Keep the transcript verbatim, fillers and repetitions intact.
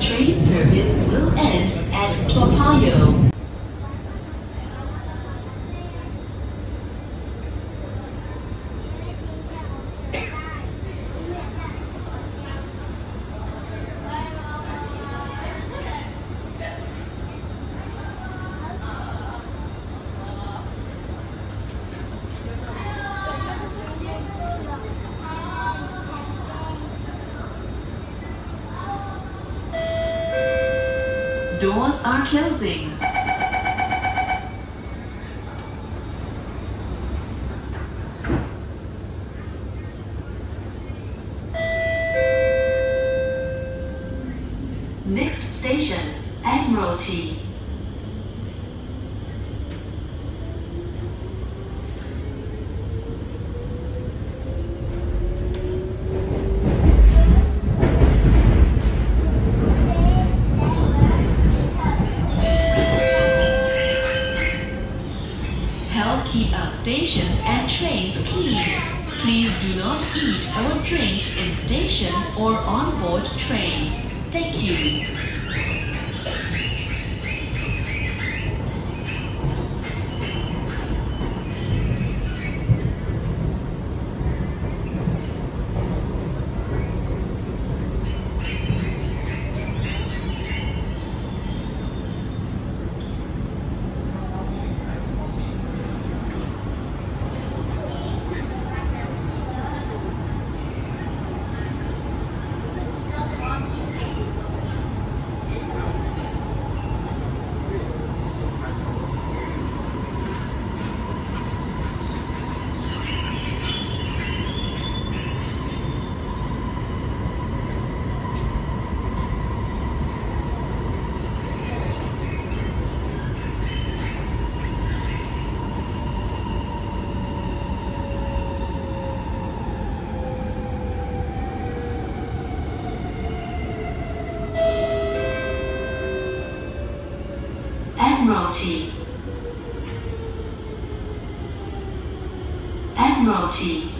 Train service will end at Toa Payoh. Doors are closing. Next station, Admiralty. Keep our stations and trains clean. Please do not eat or drink in stations or on board trains. Thank you. Admiralty. Admiralty.